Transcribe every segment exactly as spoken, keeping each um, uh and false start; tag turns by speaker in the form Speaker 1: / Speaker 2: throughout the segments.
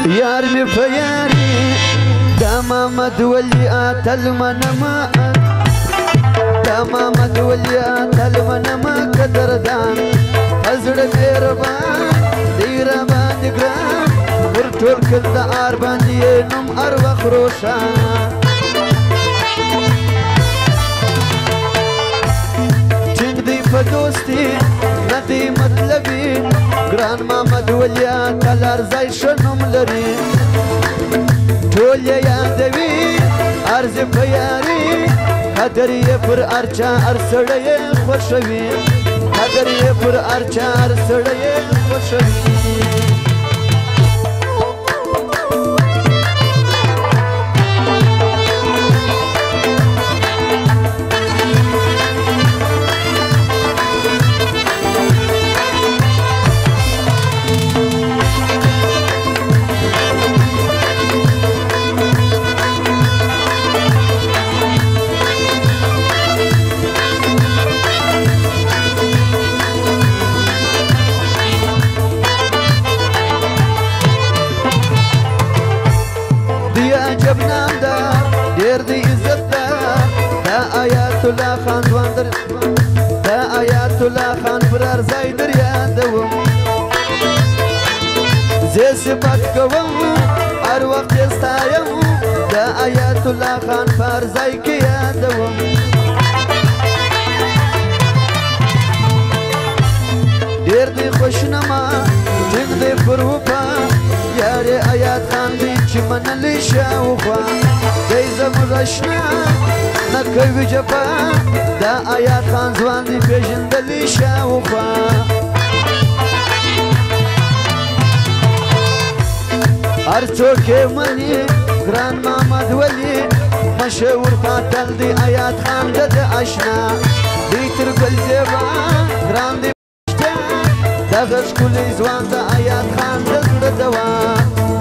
Speaker 1: يارمي فياري داما مدولي آتل منما داما مدولي آتل منما قدردان أزر ميربان ديربان دقران ورطول كل آربان دينم أروخ روشان چنگ فدوستي ندي مطلبي گران ما مدوليا تلار زي شنم لري ټولي یادوي ارز پیاري قدري پر ارچا ارسړې خوشوي قدري پر ارچا ارسړې خوشوي الله خان واندر دا آيات الله خان فرار زايدر يادوم زي سبات قوم ار وقت يستايم دا آيات الله خان فار زايك يادوم دير دي خوشنما جنگ دي فروفا ياري آيات خان دي چمن لشاوفا دي زمرشنا نكوي جفا دا آيات خان زوان دي بيجن دلي شاوفا ارچو كي مني گران محمد ولي مشهور فاتل دي آيات خان دد اشنا دي ترقل زيبا گران دي بشتا دا غش كل زوان دا آيات خان دد دوا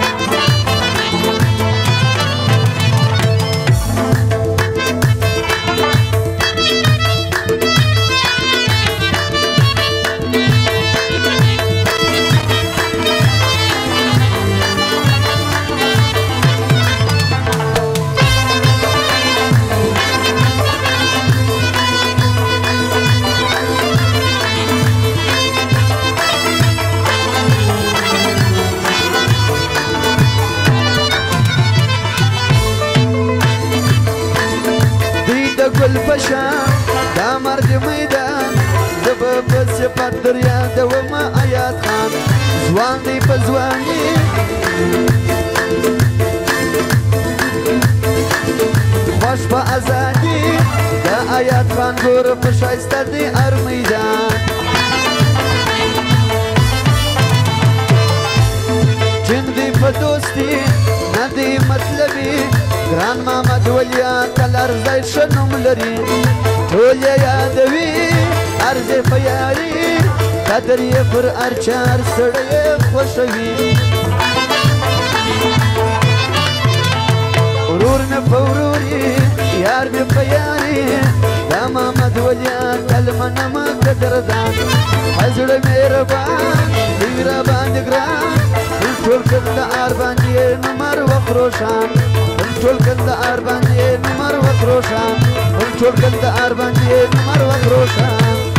Speaker 1: الفشا دا مرد ميدان زبب سفات دريا دوما آيات خان زوان دي بزواني خوش با ازادي دا آيات خان گور فشايستا دي ارميدان جن دي فدوستي ندي مطلبي گران محمد وليا تل ارزای شنم لري ټول یادوي ارزه پیاري قدر یې پر ارچار سړې خوشوي ورور مې فوروري یار مې پیاري دا محمد وليا تل منم قدردان حضر مهربان دیرا باندې ګران ټول کله ار باندې نمر وخروشان ټول کله ار باندې نمر وخروشان ټول کله ار باندې نمر وخروشان